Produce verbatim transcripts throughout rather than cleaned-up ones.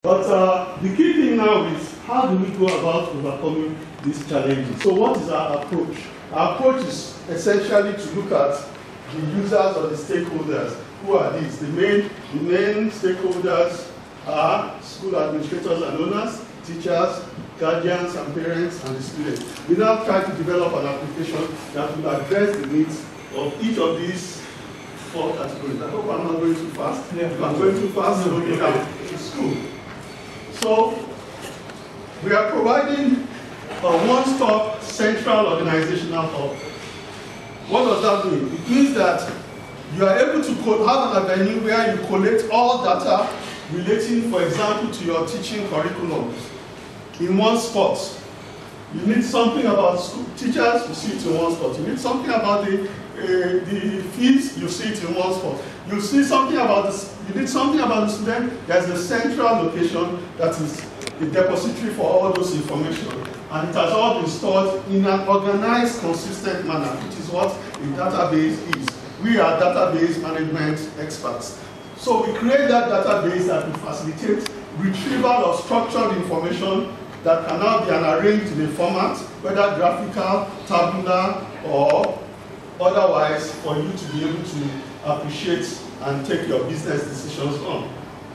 But uh, the key thing now is how do we go about overcoming these challenges? So what is our approach? Our approach is essentially to look at the users or the stakeholders. Who are these? The main, the main stakeholders are school administrators and owners, teachers, guardians and parents, and the students. We now try to develop an application that will address the needs of each of these four categories. I hope I'm not going too fast. Yeah. If I'm going too fast, so we can to school. So we are providing a one-stop central organizational hub. What does that mean? It means that you are able to have an avenue where you collect all data relating, for example, to your teaching curriculum in one spot. You need something about school teachers, you see it in one spot. You need something about the, uh, the fees, you see it in one spot. You see something about this, you need something about the student, there's a central location that is the depository for all those information. And it has all been stored in an organized, consistent manner, which is what a database is. We are database management experts. So we create that database that will facilitate retrieval of structured information that can now be arranged in a format, whether graphical, tabular, or otherwise, for you to be able to appreciate and take your business decisions on.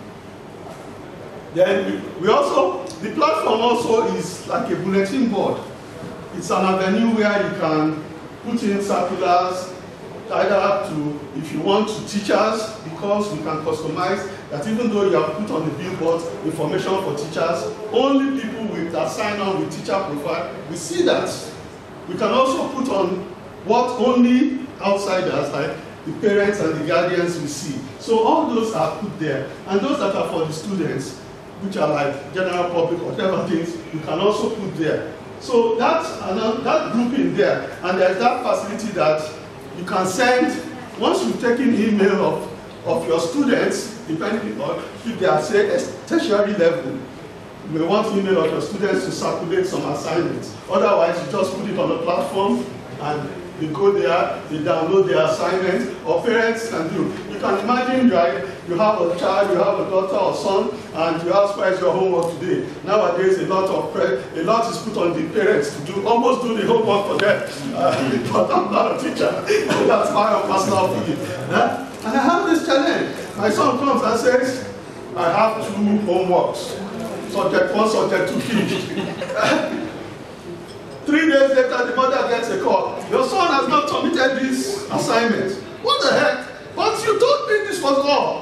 Then we, we also, the platform also is like a bulletin board. It's an avenue where you can put in circulars, either to, if you want, to teachers, because we can customize that even though you have put on the billboard information for teachers, only people with that sign on with teacher profile, we see that. We can also put on what only outsiders, like the parents and the guardians, will see. So all those are put there. And those that are for the students, which are like general public, whatever things, you can also put there. So that's another, that grouping there, and there's that facility that you can send, once you've taken email of, of your students, depending on if they are, say, a tertiary level, you may want email of your students to circulate some assignments. Otherwise, you just put it on the platform and they go there, they download their assignments, or parents can do. You can imagine you, are, you have a child, you have a daughter or son, and you ask, where is your homework today? Nowadays, a lot of a lot is put on the parents to do, almost do the homework for them. Uh, but I'm not a teacher. That's my own personal feeling. Huh? And I have this challenge. My son comes and says, I have two homeworks. Subject one, subject two, finished. Three days later, the mother gets a call. Your son has not submitted this assignment. What the heck? But you told me this was all.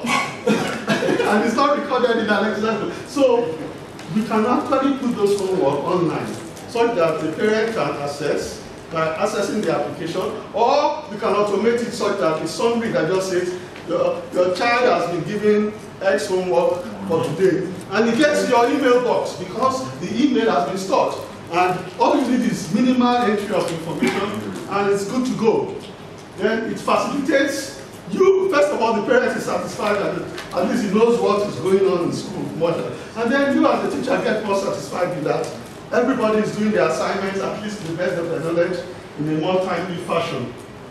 And it's not recorded in an Excel. So we can actually put those homework online so that the parent can access by accessing the application, or we can automate it such that the summary that just says your, your child has been given X homework for today. And it gets your email box because the email has been stored. And all you need is minimal entry of information, and it's good to go. Then it facilitates you, first of all, the parent is satisfied that at least he knows what is going on in school. And then you as the teacher get more satisfied with that. Everybody is doing their assignments, at least to the best of their knowledge, in a more timely fashion.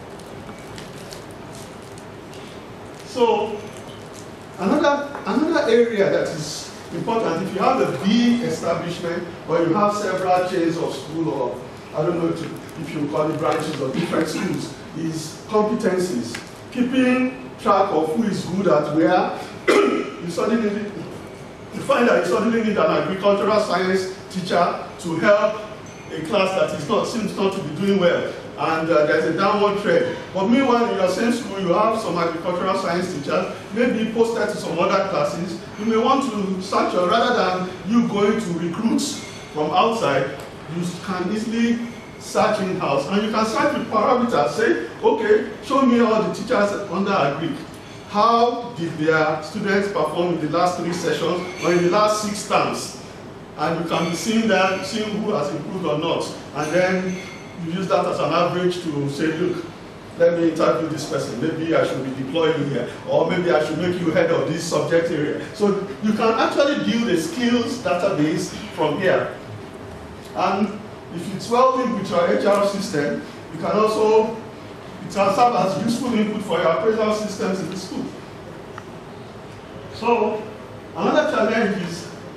So, another, another area that is important, if you have a big establishment or you have several chains of school, or I don't know if you call it branches of different schools, is competencies. Keeping track of who is good at where. You suddenly need, you find that you suddenly need an agricultural science teacher to help a class that is not, seems not to be doing well. And uh, there's a downward trend. But meanwhile, in your same school, you have some agricultural science teachers, maybe posted to some other classes. You may want to search, or rather than you going to recruit from outside, you can easily search in-house. And you can search with parameters. Say, okay, show me all the teachers under Agric. How did their students perform in the last three sessions or in the last six terms? And you can be seeing that, seeing who has improved or not. And then you use that as an average to say, look, let me interview this person. Maybe I should be deploying here. Or maybe I should make you head of this subject area. So you can actually build a skills database from here. And if it's well linked with your H R system, you can also, it can serve as useful input for your appraisal systems in the school. So another challenge is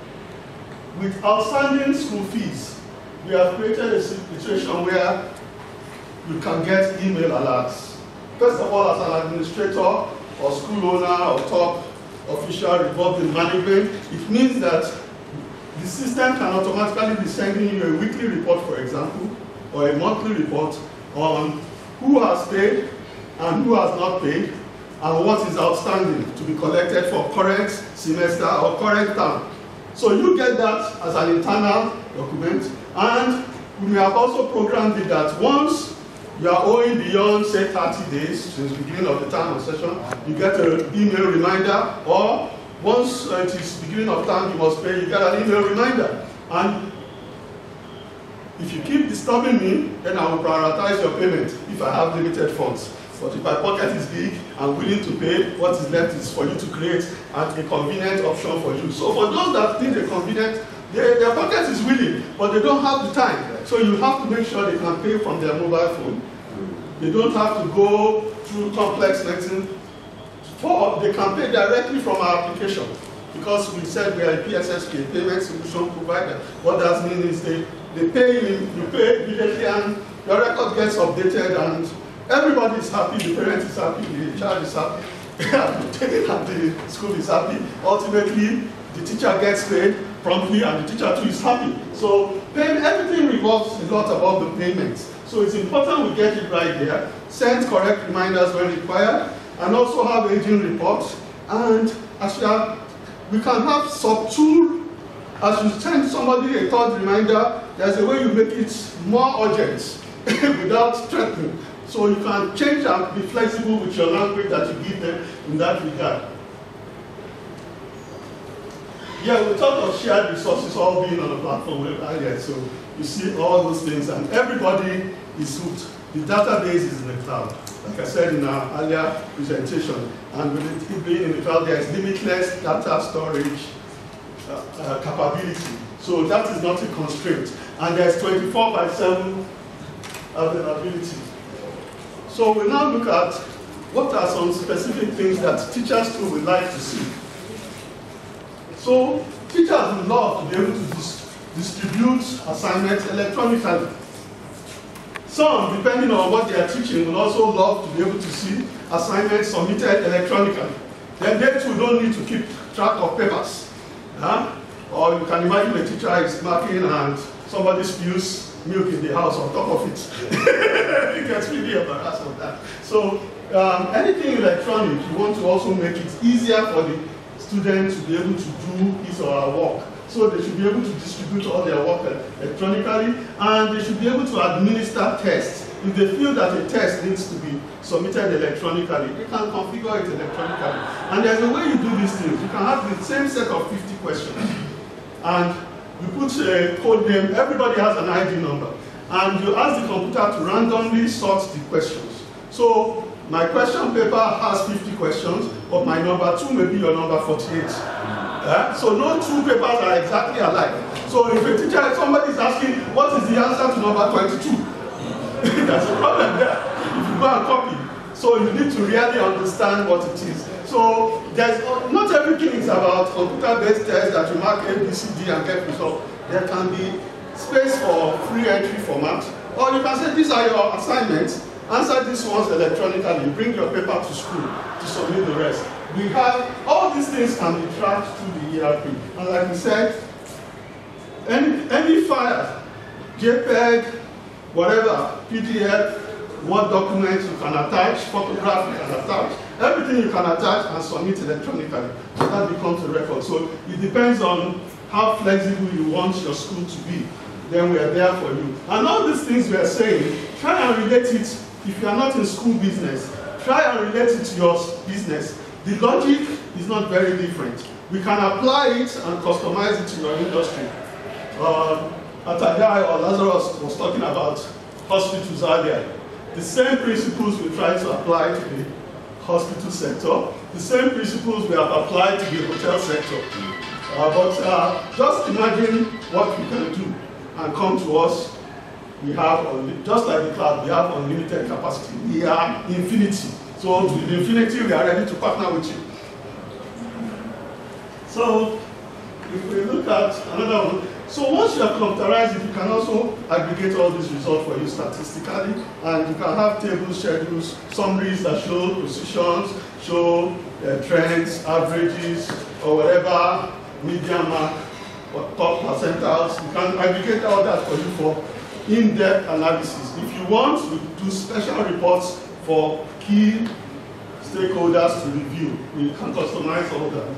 with outstanding school fees, we have created a situation where you can get email alerts. First of all, as an administrator or school owner or top official involved in management, it means that the system can automatically be sending you a weekly report, for example, or a monthly report on who has paid and who has not paid, and what is outstanding to be collected for current semester or current term. So you get that as an internal document, and we have also programmed it that once you are owing beyond, say, thirty days since the beginning of the term or session, you get an email reminder, or once uh, it is beginning of term you must pay, you get an email reminder. And if you keep disturbing me, then I will prioritize your payment if I have limited funds. But if my pocket is big and willing to pay, what is left is for you to create a convenient option for you. So for those that need a convenient, they, their pocket is willing, but they don't have the time. So you have to make sure they can pay from their mobile phone. They don't have to go through complex medicine. For, they can pay directly from our application. Because we said we are a P S S P, payment solution provider. What that means is they, they pay you, you pay immediately, and your record gets updated, and everybody is happy, the parent is happy, the child is happy, and the school is happy. Ultimately, the teacher gets paid promptly, and the teacher too is happy. So payment, everything revolves a lot about the payments. So it's important we get it right there, send correct reminders when required, and also have aging reports. And as we, are, we can have sub-tool, as you send somebody a third reminder, there's a way you make it more urgent without threatening. So you can change and be flexible with your language that you give them in that regard. Yeah, we talked of shared resources all being on the platform earlier, so you see all those things, and everybody is hooked. The database is in the cloud. Like I said in our earlier presentation, and with it being in the cloud, there is limitless data storage uh, uh, capability. So that is not a constraint. And there's twenty-four by seven availability. So we now look at what are some specific things that teachers too would like to see. So teachers would love to be able to dis distribute assignments electronically. Some, depending on what they are teaching, will also love to be able to see assignments submitted electronically. Then they too don't need to keep track of papers. Huh? Or you can imagine a teacher is marking and somebody spills milk in the house on top of it. It gets really embarrassed of that. So um, anything electronic, you want to also make it easier for the student to be able to do his or her work. So they should be able to distribute all their work electronically, and they should be able to administer tests. If they feel that a test needs to be submitted electronically, they can configure it electronically. And there's a way you do these things. You can have the same set of fifty questions, and you put a code name, everybody has an I D number, and you ask the computer to randomly sort the questions. So my question paper has fifty questions, but my number two may be your number forty-eight. Yeah? So no two papers are exactly alike. So if a teacher, somebody is asking, what is the answer to number twenty-two? That's a problem there. If you go and copy. So you need to really understand what it is. So there's, not everything is about computer-based tests that you mark A, B, C, D and get results. There can be space for free entry format. Or you can say, these are your assignments. Answer these ones electronically. Bring your paper to school to submit the rest. We have, all these things can be tracked through the E R P. And like we said, any, any file, JPEG, whatever, P D F, Word documents you can attach, photograph you can attach, everything you can attach and submit electronically. So that becomes a record. So it depends on how flexible you want your school to be. Then we are there for you. And all these things we are saying, try and relate it, if you are not in school business, try and relate it to your business. The logic is not very different. We can apply it and customize it to your industry. Uh, Atadai or Lazarus was talking about hospitals earlier. The same principles we try to apply to the hospital sector, the same principles we have applied to the hotel sector. Uh, but uh, just imagine what we can do and come to us. We have, just like the cloud, we have unlimited capacity. We are infinity. So to the infinity, we are ready to partner with you. So if we look at another one, so once you have computerized it, you can also aggregate all these results for you statistically, and you can have tables, schedules, summaries that show positions, show uh, trends, averages, or whatever, median mark, or top percentiles. You can aggregate all that for you for in-depth analysis. If you want to do special reports for key stakeholders to review, you can customize all that.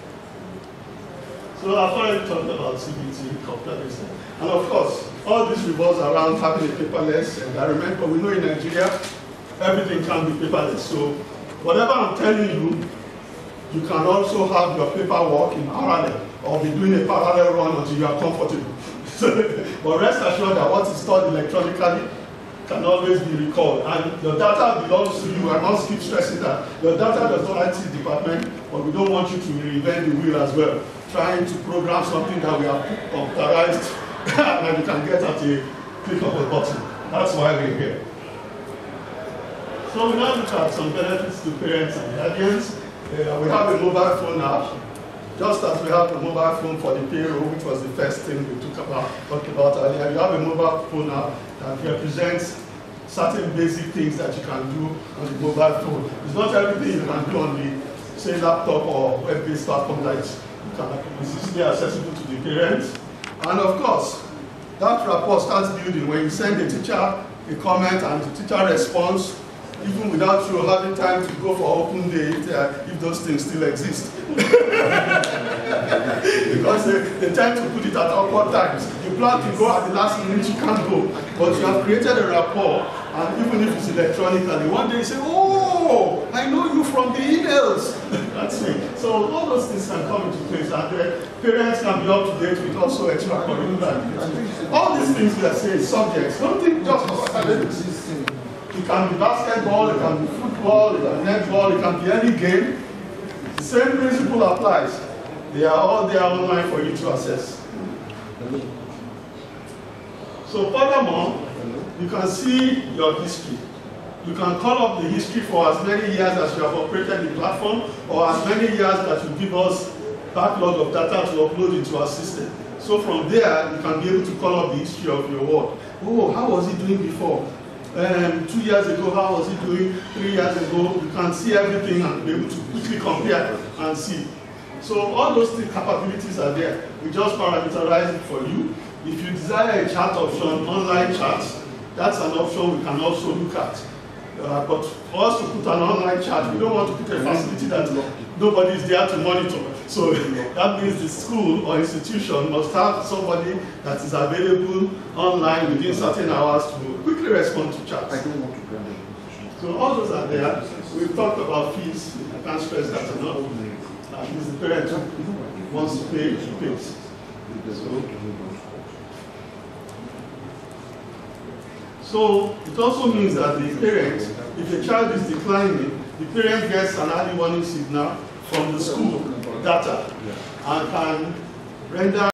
So I've already talked about C B T, computer-based. And of course, all this revolves around having a paperless environment, but we know in Nigeria, everything can be paperless. So whatever I'm telling you, you can also have your paperwork in parallel, or be doing a parallel run until you are comfortable. But rest assured that what is stored electronically can always be recalled, and your data belongs to you. I must keep stressing that your data does not I T department, but we don't want you to reinvent the wheel as well, trying to program something that we have computerized and you can get at a click of a button. That's why we're here. So we now look at some benefits to parents and guardians. Uh, we have a mobile phone app, just as we have a mobile phone for the payroll, which was the first thing we took about, talked about earlier. You have a mobile phone app that represents certain basic things that you can do on the mobile phone. It's not everything you can do on the, say, laptop or web-based platform that you can, is easily accessible to the parents. And of course, that rapport starts building when you send the teacher a comment and the teacher responds, even without you having time to go for open day, if, uh, if those things still exist. Because they, they tend to put it at awkward times. You plan to go at the last minute, you can't go. But you have created a rapport, and even if it's electronically, one day you say, oh, I know you from the emails. That's it. So all those things can come into place, and uh, parents can be up to date with also extracurricular. All these things we are saying, subjects, don't think just about academics. It can be basketball, it can be football, it can be netball, it can be any game. The same principle applies. They are all there online for you to access. So furthermore, you can see your history. You can call up the history for as many years as you have operated the platform, or as many years that you give us backlog of data to upload into our system. So from there, you can be able to call up the history of your work. Oh, how was he doing before? Um, two years ago, how was he doing? Three years ago, you can see everything and be able to quickly compare and see. So all those three capabilities are there. We just parameterize it for you. If you desire a chat option, online chat, that's an option we can also look at. Uh, but for us to put an online chat, we don't want to put a facility that nobody is there to monitor. So that means the school or institution must have somebody that is available online within certain hours to quickly respond to chats. I don't want to grab them. So all those are there. We've talked about fees. I can't stress that enough. And it's the parent who wants to pay, he pays. So, So it also means that the parent, if the child is declining, the parent gets an early warning signal from the school data and can render